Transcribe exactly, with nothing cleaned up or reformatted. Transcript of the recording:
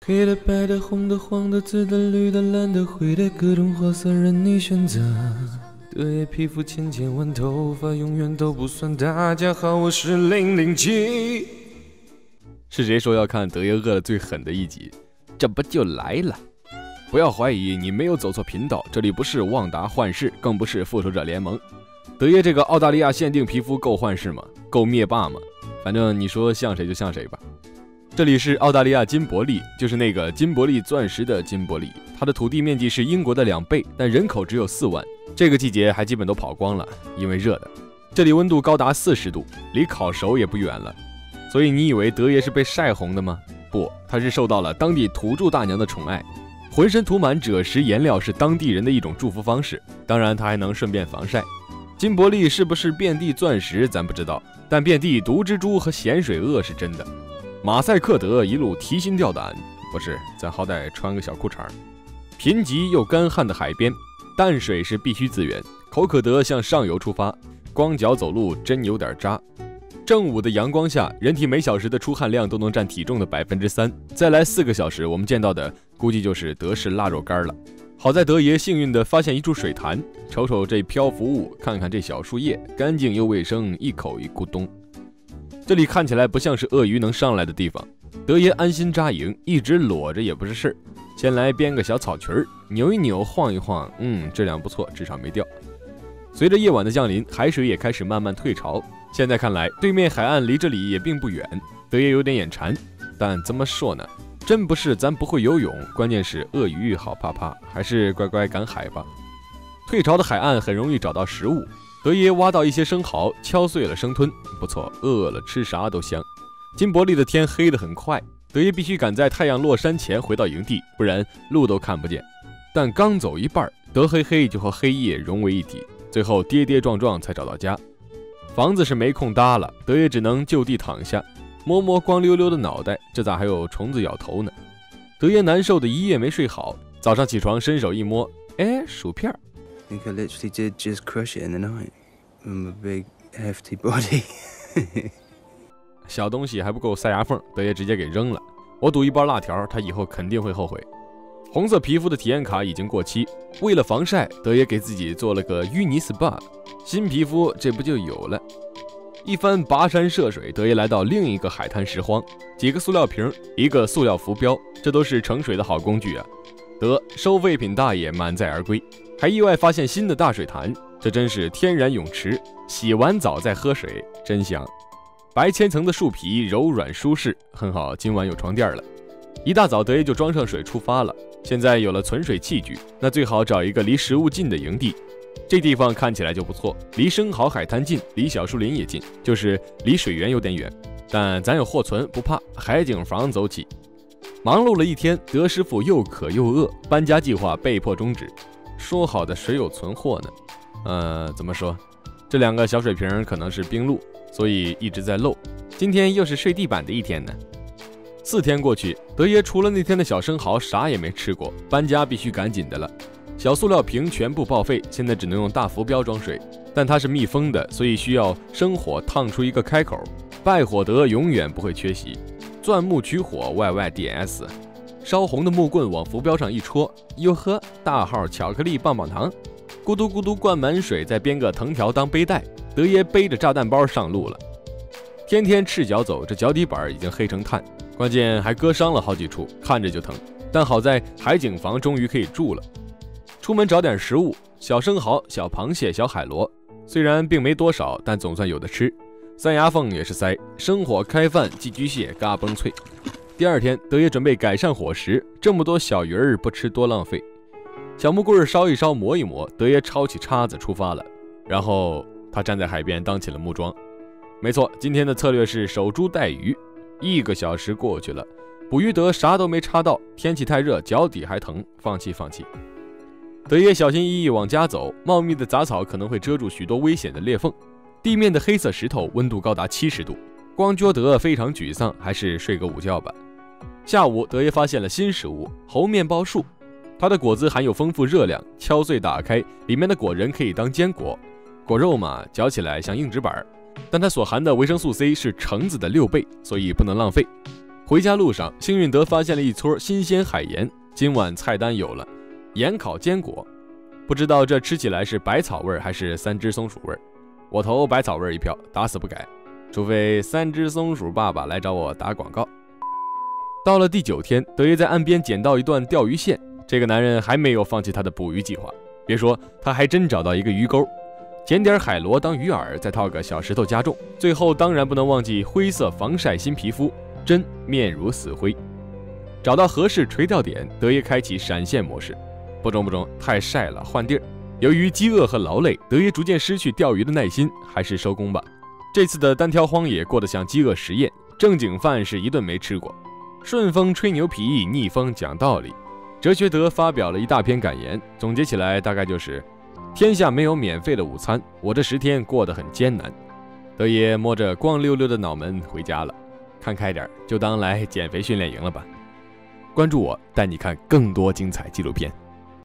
黑的、白的、红的、黄的、紫的、绿的、蓝的、灰的，各种花色任你选择。德爷皮肤千千万，头发永远都不算。大家好，我是零零七。 是谁说要看德爷饿得最狠的一集？这不就来了？不要怀疑，你没有走错频道，这里不是旺达幻视，更不是复仇者联盟。德爷这个澳大利亚限定皮肤够幻视吗？够灭霸吗？反正你说像谁就像谁吧。这里是澳大利亚金伯利，就是那个金伯利钻石的金伯利，它的土地面积是英国的两倍，但人口只有四万。这个季节还基本都跑光了，因为热的。这里温度高达四十度，离烤熟也不远了。所以你以为德爷是被晒红的吗？不，他是受到了当地土著大娘的宠爱，浑身涂满赭石颜料是当地人的一种祝福方式，当然他还能顺便防晒。金伯利是不是遍地钻石咱不知道，但遍地毒蜘蛛和咸水鳄是真的。马赛克德一路提心吊胆，不是，咱好歹穿个小裤衩。贫瘠又干旱的海边，淡水是必须资源，口可德向上游出发，光脚走路真有点渣。正午的阳光下，人体每小时的出汗量都能占体重的百分之三，再来四个小时，我们见到的估计就是德式腊肉干了。好在德爷幸运地发现一处水潭，瞅瞅这漂浮物，看看这小树叶，干净又卫生，一口一咕咚。这里看起来不像是鳄鱼能上来的地方，德爷安心扎营，一直裸着也不是事儿。先来编个小草裙儿，扭一扭，晃一晃，嗯，质量不错，至少没掉。随着夜晚的降临，海水也开始慢慢退潮。现在看来，对面海岸离这里也并不远，德爷有点眼馋。但怎么说呢？真不是咱不会游泳，关键是鳄鱼好怕怕，还是乖乖赶海吧。退潮的海岸很容易找到食物。德爷挖到一些生蚝，敲碎了生吞，不错，饿了吃啥都香。金伯利的天黑得很快，德爷必须赶在太阳落山前回到营地，不然路都看不见。但刚走一半，德黑黑就和黑夜融为一体，最后跌跌撞撞才找到家。房子是没空搭了，德爷只能就地躺下，摸摸光溜溜的脑袋，这咋还有虫子咬头呢？德爷难受的一夜没睡好，早上起床伸手一摸，哎，薯片。 I think I literally did just crush it in the night with a big hefty body 小东西还不够塞牙缝，德爷直接给扔了。我赌一包辣条，他以后肯定会后悔。红色皮肤的体验卡已经过期，为了防晒，德爷给自己做了个淤泥 S P A， 新皮肤这不就有了。一番跋山涉水，德爷来到另一个海滩拾荒，几个塑料瓶，一个塑料浮标，这都是盛水的好工具啊。得，收废品大爷满载而归，还意外发现新的大水潭，这真是天然泳池，洗完澡再喝水真香。白千层的树皮柔软舒适，很好，今晚有床垫了。一大早德爷就装上水出发了，现在有了存水器具，那最好找一个离食物近的营地。这地方看起来就不错，离生蚝海滩近，离小树林也近，就是离水源有点远，但咱有货存不怕，海景房走起。忙碌了一天，德师傅又渴又饿，搬家计划被迫终止。说好的谁有存货呢？呃，怎么说？这两个小水瓶可能是冰露，所以一直在漏。今天又是睡地板的一天呢。四天过去，德爷除了那天的小生蚝，啥也没吃过。搬家必须赶紧的了。小塑料瓶全部报废，现在只能用大浮标装水，但它是密封的，所以需要生火烫出一个开口。拜火德永远不会缺席。钻木取火 Y Y D S， 烧红的木棍往浮标上一戳，哟呵，大号巧克力棒棒糖，咕嘟咕嘟灌满水，再编个藤条当背带，德爷背着炸弹包上路了。天天赤脚走，这脚底板已经黑成炭，关键还割伤了好几处，看着就疼。但好在海景房终于可以住了。出门找点食物，小生蚝、小螃蟹、小海螺，虽然并没多少，但总算有的吃。塞牙缝也是塞，生火开饭，寄居蟹嘎嘣脆。第二天，德爷准备改善伙食，这么多小鱼儿不吃多浪费。小木棍烧一烧，磨一磨，德爷抄起叉子出发了。然后他站在海边当起了木桩。没错，今天的策略是守株待鱼。一个小时过去了，捕鱼德啥都没插到，天气太热，脚底还疼，放弃放弃。德爷小心翼翼往家走，茂密的杂草可能会遮住许多危险的裂缝。地面的黑色石头温度高达七十度，光觉德非常沮丧，还是睡个午觉吧。下午，德爷发现了新食物——猴面包树。它的果子含有丰富热量，敲碎打开，里面的果仁可以当坚果。果肉嘛，嚼起来像硬纸板，但它所含的维生素 C 是橙子的六倍，所以不能浪费。 回家路上，幸运德发现了一撮新鲜海盐，今晚菜单有了盐烤坚果，不知道这吃起来是百草味还是三只松鼠味。我投百草味一票，打死不改，除非三只松鼠爸爸来找我打广告。到了第九天，德爷在岸边捡到一段钓鱼线，这个男人还没有放弃他的捕鱼计划，别说，他还真找到一个鱼钩，捡点海螺当鱼饵，再套个小石头加重，最后当然不能忘记灰色防晒新皮肤，真面如死灰。找到合适垂钓点，德爷开启闪现模式，不中不中，太晒了，换地儿。由于饥饿和劳累，德爷逐渐失去钓鱼的耐心，还是收工吧。这次的单挑荒野过得像饥饿实验，正经饭是一顿没吃过。顺风吹牛皮，逆风讲道理。哲学德发表了一大篇感言，总结起来大概就是：天下没有免费的午餐，我这十天过得很艰难。德爷摸着光溜溜的脑门回家了，看开点，就当来减肥训练营了吧。关注我，带你看更多精彩纪录片。